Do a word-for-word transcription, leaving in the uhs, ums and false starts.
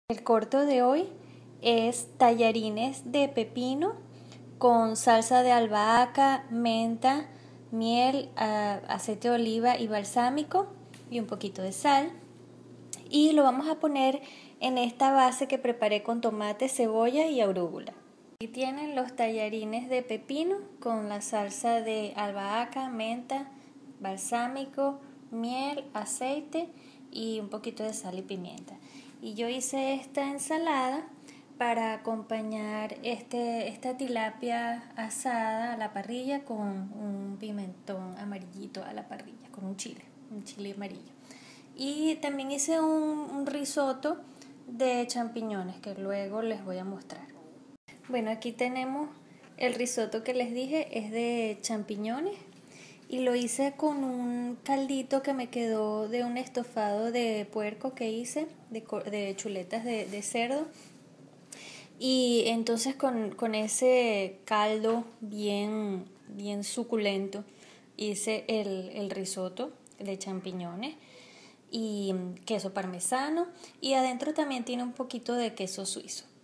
El corto de hoy es tallarines de pepino con salsa de albahaca, menta, miel, aceite de oliva y balsámico y un poquito de sal. Y lo vamos a poner en esta base que preparé con tomate, cebolla y arúgula. Aquí tienen los tallarines de pepino con la salsa de albahaca, menta, balsámico, miel, aceite y un poquito de sal y pimienta. Y yo hice esta ensalada para acompañar este, esta tilapia asada a la parrilla con un pimentón amarillito a la parrilla, con un chile, un chile amarillo. Y también hice un, un risotto de champiñones que luego les voy a mostrar. Bueno, aquí tenemos el risotto que les dije, es de champiñones. Y lo hice con un caldito que me quedó de un estofado de puerco que hice, de, de chuletas de, de cerdo. Y entonces con, con ese caldo bien, bien suculento hice el, el risotto de champiñones y queso parmesano. Y adentro también tiene un poquito de queso suizo.